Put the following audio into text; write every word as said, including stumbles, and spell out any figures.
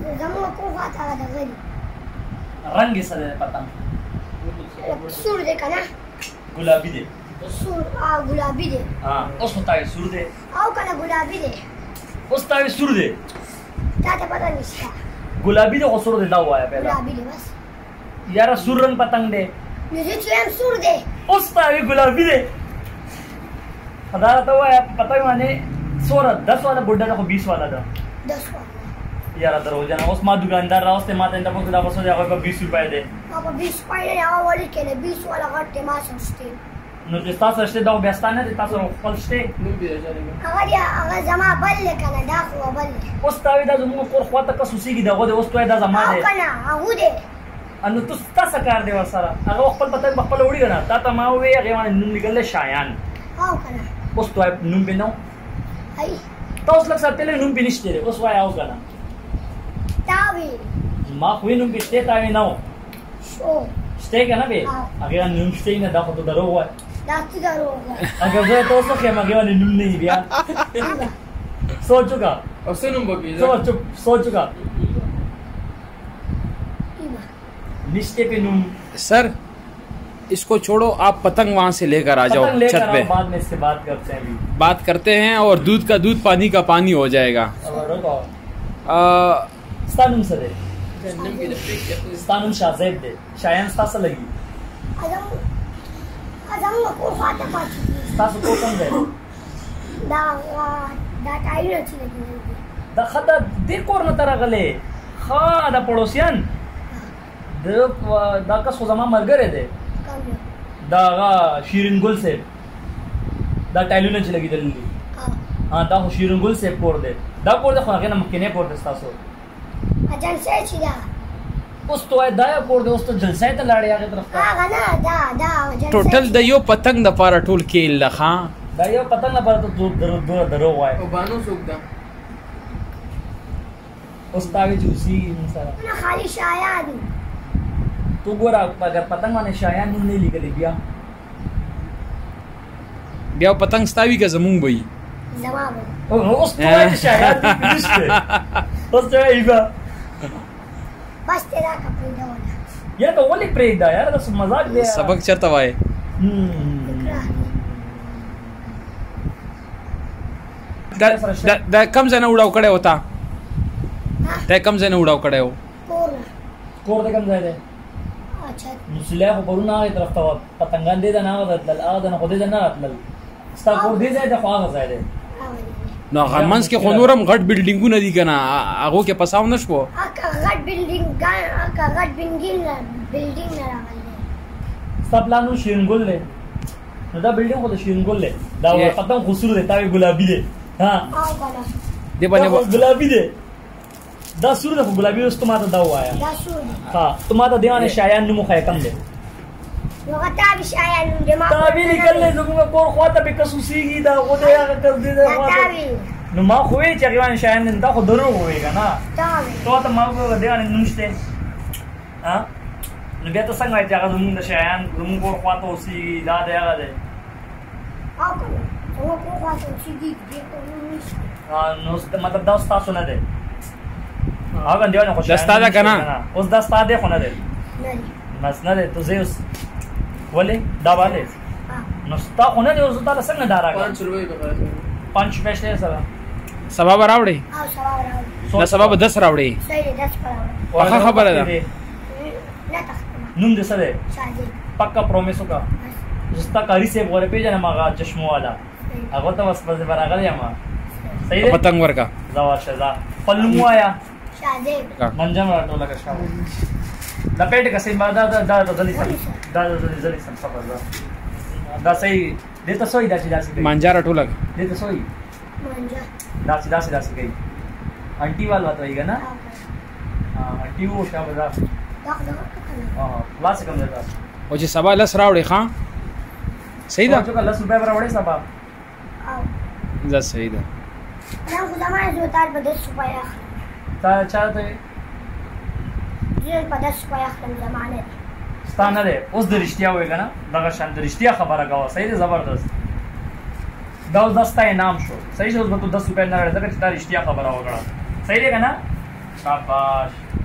زمو کو غاتا د غلی رنگ یې څه دی پتنګ؟ سور دی کنه ګلابي دی. سور او ګلابي دی. ها اوس خو تا وایي سور دی او کنه ګلابي دی. اوس تا وایي سور دی. تا ته پته نشته. ګلابي دی خو سور دی دا ووایه پهله. ګلابي دی بس. یاره سور رنګ پتنګ دی. نو زه چې هم سور دی. اوس تا وایي ګلابي دی. دا راته ووایه پتنګ باندې څومره دس والا بوډا ده خو بیس والا ده. دس والا. یاره دروغجنه اوس ما دکاندار راوستی ما ته انده پوښتنه دا پسو دی هغوی به بیس روپۍ دی. هغه بیس روپۍ دی هغه ولې کېده بیس والا غټ دی ما سره شته. نو چې ستا سره شته دا خو بیا ستا نه دی تا سره خپل شته. هغه دی هغه زما بل دی کنه دا خو بل دی. اوس تا وایي دا زموږ کور خواته کس اوسېږي د هغو دی اوس تو وایي دا زما دی. او کنه هغه دی. نو ته ستا څه کار دی ورسره؟ هغه خپل پتنګ په خپله وړي که نه تا ته ما ووایي هغې باندې نوم لیکل دی شایان. او کنه اوس تو وایي نوم پې نه و هی تا اوس لږ ساعت پهله نوم پې نشته دی اوس وایه او که نه تا وی ما خو یې نوم پې شته تا وایي نه و شو شته که نه بې هغې باندې نوم شته نه دا خو ته دروغ وایه. دا څه دروغ وایه. اگر زه ته اوس وښیم هغې باندې نوم نه وي بیا سوچ وکړه او څه نوم به کېږي؟ سوچ سوچ وکړه نشتے پہ نوم. सर इसको छोड़ो आप पतंग वहाँ से लेकर आ जाओ छत पे बाद में इससे बात करते हैं. बात करते हैं और दूध का दूध पानी का पानी हो जाएगा. ستانم څه دی؟ ستانم شاهزیب دی. شایان ستا څه لګي؟ زموږ کور خواته پاتې دي. ستاسو کور کوم دی؟ دا دا ټایرونه چې لګېدلي دي. دا ښه دا دې کور نه ته راغلی ښه دا پړوسیان دا کس خو زما ملګری دی دا هغه شیرین ګل صاحب دا ټایلونه چې لګېدلي دي ها دا خو شیرین ګل صاحب کور دی دا کور دی خو هغې نه مخکینی کور دی ستاسو جلسه چې ده اوس تو وایې دا یو کور دی اوس ته جلسې ته لاړې هغې طرف ته هغه نه دا دا ټوټل د یو پتنګ دپاره ټول کیل ده ښه دا یو پتنګ لپاره ته دومره دروغ وایې او بانو څوک ده؟ اوس تا وایې چې اوسېږي موږ سره نه خالي شایان تو ګوره اگر پتنګ باندې شایان نوم نه لیکلی بیا بیا پتنګ ستاوي که زمونږ به وي زما به اوس تو وایې چې شایان دې پې نشته اوس ته وایې بیا بس ته راکړه پرېږدونه یاره که ولې پرېږده یاره دا مذاق دی سبق چېرته وایې دا کم ځای نه وړاو کړی و تا دا کم ځای نه وړاو کړی و کور نه کور د کوم ځای دی اچھا نو سلی خو پرونه هغې طرف ته وه پتنګان دې ته نه هغه ته تلل هغه ته نه خو دې ته نه راتلل ستا کور دې ځای دی خو هغه ځای دی نو هغه منځ کې خو نور هم غټ بلډینګونه دي که نه هغو کې پساو نه شو هغه غټ بلډینګ هغه غټ بلډینګ بلډینګ نه راغلی ستا پلان و شیرین ګل دی نو دا بلډینګ خو د شیرین ګل دی دا پتنګ خو سور دی تا وایي ګلابي دی ها او کنه دې باندې ګلابي دی دا سور دی خو ګلابي اوس ته ما ته دا ووایه دا سور دی ها ته ما ته دې باندې شایان نوم وښیه کم دی نو هغه تا وي شایان نوم دی ما تا وی لیکل دی زموږ کور خواته پې کس اوسېږي دا خو دی هغه کس دی دا تا وي نو ما خو وایي چې هغې باندې شایان دی دا خو دروغ ووایي که نه تا وي تو ته ما وویل دې باندې نوم شته ها نو بیا ته څنګه وایې چې هغه زموږ د شایان زموږ کور خواته اوسېږي دا دی هغه دی او کنه زموږ کور خواته اوسېږي دې ته نوم نشته نو مطلب دا ستاسو نه دی هغه دی نه خو دا ستا ده که نه اوس دا ستا دی خو نه دی نه دی بس نه دی ته ځې اوس ولې دا باندې نو ستا خو نه دی اوس تا له څنګه دا راغلی پانچ روپۍ به پنج روپۍ شته سره سبا به راوړې او سبا راوړي دا سبا به دس راوړې صحیح دی دس به راوړي پخه خبره ده نه تختما نوم دې څه دی شاهزیب پکا پرومیس وکړه زه ستا کاري صاحب غوره پېژنم هغه چشمو والا هغه ته بس به راغلی یم صحیح دی پتنګ ورکه ځه ورشه ځه خپل نوم ووایه شاهزیب منجم راټوله که شابه لپیټ که صحیح دا دا دا دا ځلې سم دا دا ځلې ځلې سم صبر دا دا صحیح دې ته سوی دا چې داسې کوي مانجا راټوله دې ته سوی مانجا داسې داسې داسې کوي انټي وال ورته وایي که نه انټي و شابه دا دا خو دغه کنه خلاصې کوم دی دا او چې سبا لس راوړې ښه صحیح ده چوکه لس روپۍ به راوړې سبا او دا صحیح ده دا خو زما زه تار په دس روپۍ اخلم تا چا ته زه په دس روپۍ اخلم زما نه دی ستا نه دی اوس د رښتیا وایې که نه دغه شان د رښتیا خبره کوه صحیح دی زبردست دا اوس دا ستا انعام شو صحیح شو اوس به تو دس روپۍ نه راوړې ځکه چې تا رښتیا خبره وکړه صحیح دی که نه शाबाश।